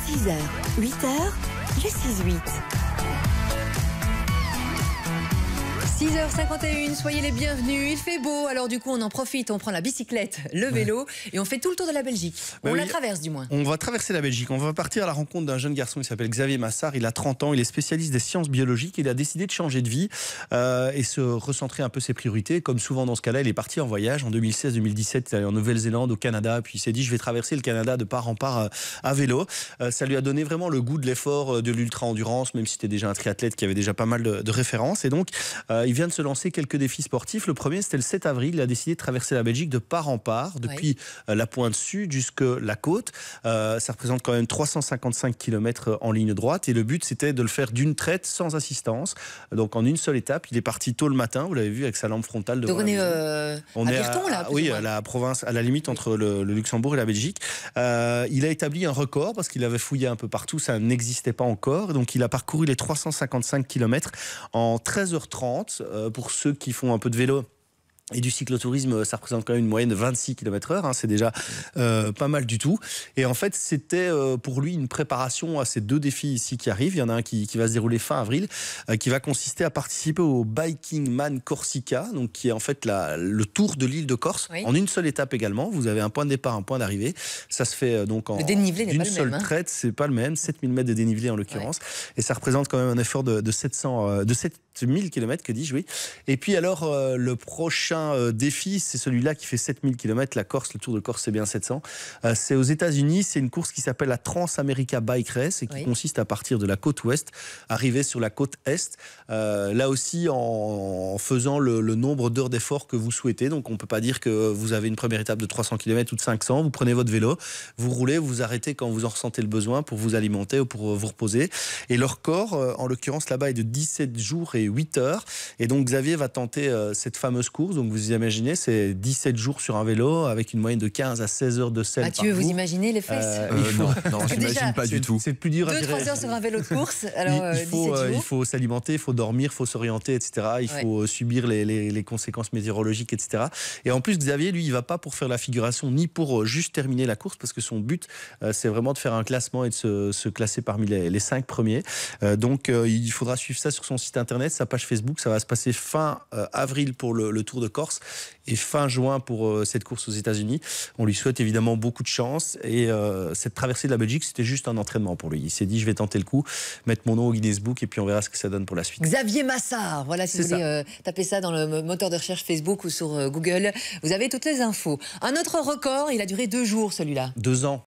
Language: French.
6h, 8h, le 6-8. 6h51, soyez les bienvenus, il fait beau, alors du coup on en profite, on prend la bicyclette, le vélo et on fait tout le tour de la Belgique. On la traverse du moins. On va traverser la Belgique, on va partir à la rencontre d'un jeune garçon, il s'appelle Xavier Massard, il a 30 ans, il est spécialiste des sciences biologiques, il a décidé de changer de vie et se recentrer un peu ses priorités. Comme souvent dans ce cas-là, il est parti en voyage en 2016-2017, il est allé en Nouvelle-Zélande, au Canada, puis il s'est dit je vais traverser le Canada de part en part à vélo. Ça lui a donné vraiment le goût de l'effort, de l'ultra-endurance, même si c'était déjà un triathlète qui avait déjà pas mal de références. Et donc il vient de se lancer quelques défis sportifs. Le premier, c'était le 7 avril. Il a décidé de traverser la Belgique de part en part, depuis la pointe sud jusqu'à la côte. Ça représente quand même 355 km en ligne droite. Et le but, c'était de le faire d'une traite, sans assistance. Donc en une seule étape. Il est parti tôt le matin, vous l'avez vu, avec sa lampe frontale. Donc on est à Virton, là. Oui, à la province, à la limite entre le Luxembourg et la Belgique. Il a établi un record parce qu'il avait fouillé un peu partout. Ça n'existait pas encore. Donc il a parcouru les 355 km en 13h30. Pour ceux qui font un peu de vélo et du cyclotourisme, ça représente quand même une moyenne de 26 km/h, hein, c'est déjà pas mal du tout. Et en fait, c'était pour lui une préparation à ces deux défis ici qui arrivent. Il y en a un qui va se dérouler fin avril, qui va consister à participer au Biking Man Corsica, donc qui est en fait le tour de l'île de Corse, en une seule étape également. Vous avez un point de départ, un point d'arrivée. Ça se fait donc en une seule traite, c'est pas le même, 7000 mètres de dénivelé en l'occurrence. Et ça représente quand même un effort de 7000 km, que dis-je, oui. Et puis alors, le prochain défi, c'est celui-là qui fait 7000 km, la Corse, le Tour de Corse, c'est bien 700. C'est aux États-Unis, c'est une course qui s'appelle la Trans-America Bike Race et qui consiste à partir de la côte ouest, arriver sur la côte est, là aussi en faisant le nombre d'heures d'effort que vous souhaitez. Donc on ne peut pas dire que vous avez une première étape de 300 km ou de 500, vous prenez votre vélo, vous roulez, vous vous arrêtez quand vous en ressentez le besoin pour vous alimenter ou pour vous reposer. Et le record, en l'occurrence là-bas, est de 17 jours et 8 heures. Et donc Xavier va tenter cette fameuse course. Donc vous imaginez, c'est 17 jours sur un vélo avec une moyenne de 15 à 16 heures de selle. Mathieu, vous imaginez les fesses Non, j'imagine pas du tout. C'est plus dur à gérer. 2-3 heures sur un vélo de course. Alors, il faut s'alimenter, il faut dormir, il faut s'orienter, etc. Il faut subir les conséquences météorologiques, etc. Et en plus, Xavier, lui, il ne va pas pour faire la figuration ni pour juste terminer la course, parce que son but, c'est vraiment de faire un classement et de se classer parmi les 5 premiers. Donc, il faudra suivre ça sur son site internet, sa page Facebook. Ça va se passer fin avril pour le Tour de Corse et fin juin pour cette course aux États-Unis. On lui souhaite évidemment beaucoup de chance et cette traversée de la Belgique, c'était juste un entraînement pour lui. Il s'est dit je vais tenter le coup, mettre mon nom au Guinness Book et puis on verra ce que ça donne pour la suite. Xavier Massard, voilà, si vous voulez taper ça dans le moteur de recherche Facebook ou sur Google, vous avez toutes les infos. Un autre record, il a duré 2 jours celui-là. 2 ans.